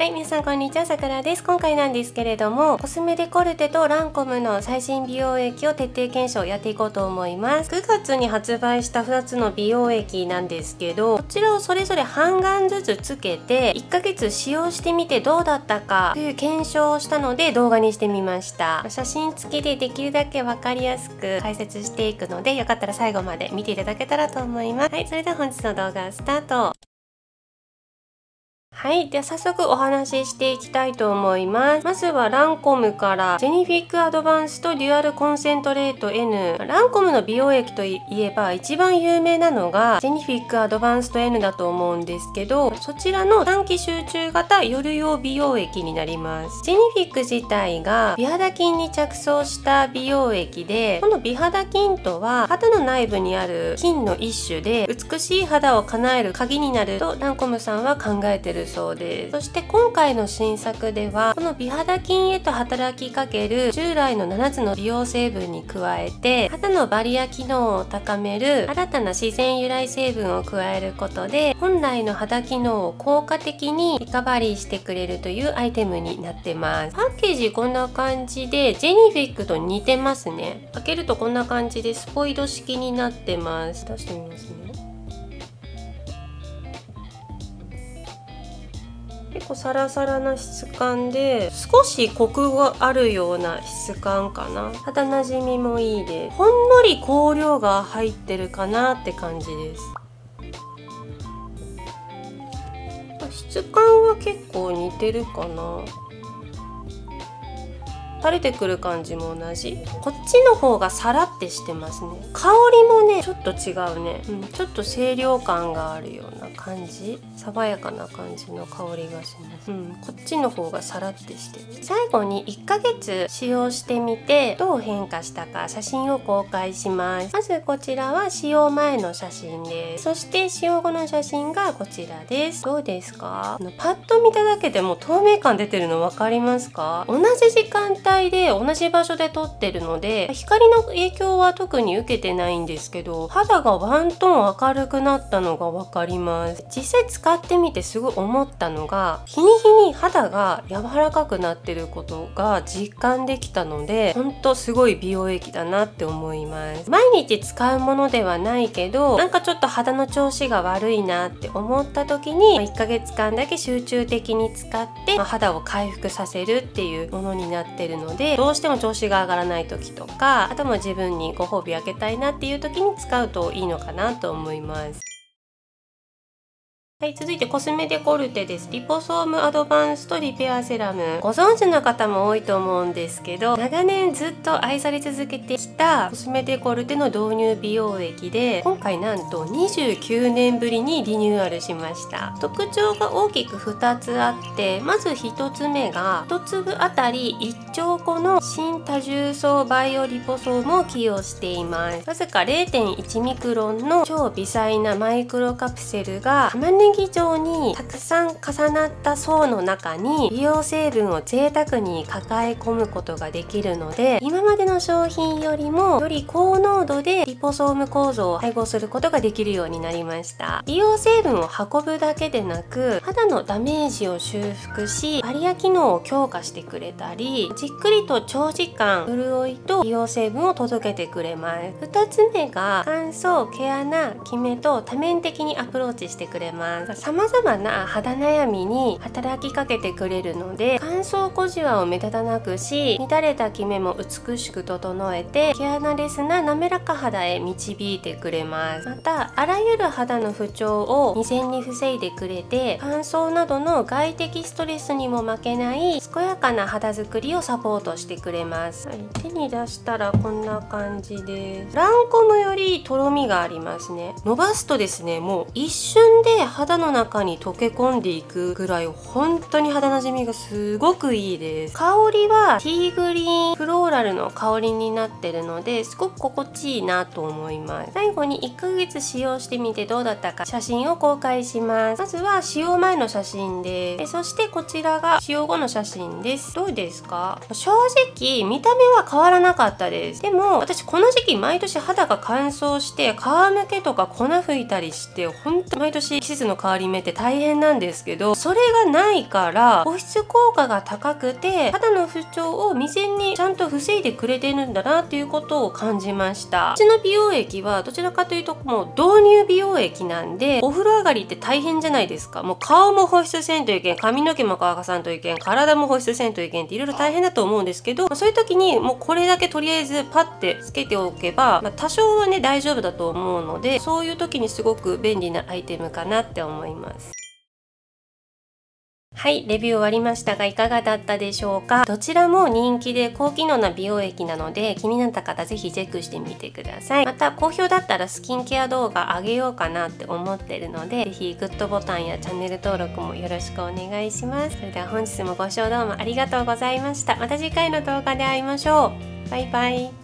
はい、皆さんこんにちは、さくらです。今回なんですけれども、コスメデコルテとランコムの最新美容液を徹底検証やっていこうと思います。9月に発売した2つの美容液なんですけど、こちらをそれぞれ半眼ずつつけて1ヶ月使用してみてどうだったかという検証をしたので動画にしてみました。写真付きでできるだけ分かりやすく解説していくので、よかったら最後まで見ていただけたらと思います。はい、それでは本日の動画スタート。はい、では早速お話ししていきたいと思います。まずはランコムからジェニフィックアドバンストデュアルコンセントレート N。 ランコムの美容液といえば一番有名なのがジェニフィックアドバンスト N だと思うんですけど、そちらの短期集中型夜用美容液になります。ジェニフィック自体が美肌菌に着想した美容液で、この美肌菌とは肌の内部にある菌の一種で、美しい肌を叶える鍵になるとランコムさんは考えてるそうです。そして今回の新作ではこの美肌菌へと働きかける従来の7つの美容成分に加えて、肌のバリア機能を高める新たな自然由来成分を加えることで、本来の肌機能を効果的にリカバリーしてくれるというアイテムになってます。パッケージこんな感じでジェニフィックと似てますね。開けるとこんな感じでスポイド式になってます。出してみますね。結構サラサラな質感で、少しコクがあるような質感かな。肌なじみもいいで、ほんのり香料が入ってるかなって感じです。質感は結構似てるかな。垂れてくる感じも同じ。こっちの方がサラってしてますね。香りもねちょっと違うね、ちょっと清涼感があるような感じ、爽やかな感じの香りがします。こっちの方がサラってしてる。最後に1ヶ月使用してみてどう変化したか写真を公開します。まずこちらは使用前の写真です。そして使用後の写真がこちらです。どうですか？パッと見ただけでも透明感出てるの分かりますか？同じ時間帯で同じ場所で撮ってるので光の影響は特に受けてないんですけど、肌がワントーン明るくなったのが分かります。実際使ってみてすごい思ったのが、日に日に肌が柔らかくなってることが実感できたので、ほんとすごい美容液だなって思います。毎日使うものではないけど、なんかちょっと肌の調子が悪いなって思った時に1ヶ月間だけ集中的に使って肌を回復させるっていうものになってるので、どうしても調子が上がらない時とか、あとも自分にご褒美あげたいなっていう時に使うといいのかなと思います。はい、続いてコスメデコルテです。リポソームアドバンストリペアセラム。ご存知の方も多いと思うんですけど、長年ずっと愛され続けてきたコスメデコルテの導入美容液で、今回なんと29年ぶりにリニューアルしました。特徴が大きく2つあって、まず1つ目が1粒あたり1兆個の新多重層バイオリポソームを起用しています。わずか 0.1 ミクロンの超微細なマイクロカプセルが玉ねぎ状にたくさん重なった層の中に美容成分を贅沢に抱え込むことができるので、今までの商品よりもより高濃度でリポソーム構造を配合することができるようになりました。美容成分を運ぶだけでなく、肌のダメージを修復しバリア機能を強化してくれたり、じっくりと長時間潤いと美容成分を届けてくれます。2つ目が乾燥、毛穴、キメと多面的にアプローチしてくれます。様々な肌悩みに働きかけてくれるので、乾燥小じわを目立たなくし、乱れたキメも美しく整えて毛穴レスな滑らか肌へ導いてくれます。またあらゆる肌の不調を未然に防いでくれて、乾燥などの外的ストレスにも負けない健やかな肌作りをサポートしてくれます。手に出したらこんな感じです。ランコムよりとろみがありますね。伸ばすとですね、もう一瞬で肌の中に溶け込んでいくぐらい本当に肌なじみがすごくいいです。香りはティーグリーンフローラルの香りになってるので、すごく心地いいなと思います。最後に1ヶ月使用してみてどうだったか写真を公開します。まずは使用前の写真です。そしてこちらが使用後の写真です。どうですか？正直見た目は変わらなかったです。でも私この時期毎年肌が乾燥して皮むけとか粉吹いたりして、ほんと毎年季節のの変わり目って大変なんですけど、それがないから保湿効果が高くて肌の不調を未然にちゃんと防いでくれてるんだなっていうことを感じました。うちの美容液はどちらかというともう導入美容液なんで、お風呂上がりって大変じゃないですか。もう顔も保湿せんといけん、髪の毛も乾かさんといけん、体も保湿せんといけんっていろいろ大変だと思うんですけど、そういう時にもうこれだけとりあえずパッてつけておけば、多少はね大丈夫だと思うので、そういう時にすごく便利なアイテムかなって思います。はい、レビュー終わりましたがいかがだったでしょうか。どちらも人気で高機能な美容液なので、気になった方ぜひチェックしてみてください。また好評だったらスキンケア動画上げようかなって思ってるので、ぜひグッドボタンやチャンネル登録もよろしくお願いします。それでは本日もご視聴どうもありがとうございました。また次回の動画で会いましょう。バイバイ。